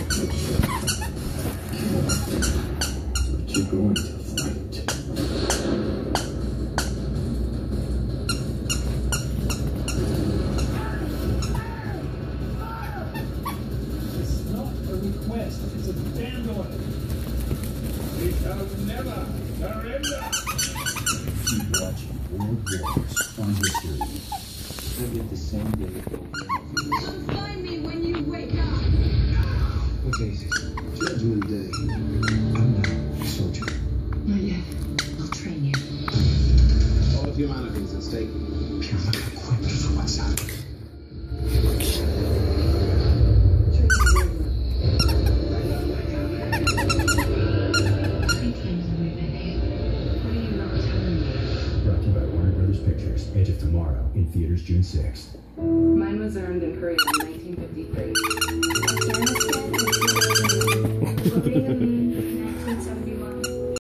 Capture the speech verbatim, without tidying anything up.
But you're going to fight. It's not a request, it's a demand order. We shall never surrender. Keep watching World Wars on history. You'll get the same day over. Come find me when you wake up. What day is it? Judgment Day. I'm not a soldier. Not yet. I'll train you. All of humanity is at stake. You're not equipped for what's happening. Brought to you by Warner Brothers Pictures. Edge of Tomorrow in theaters June sixth. Mine was earned in Korea in nineteen fifty-three. Afghanistan.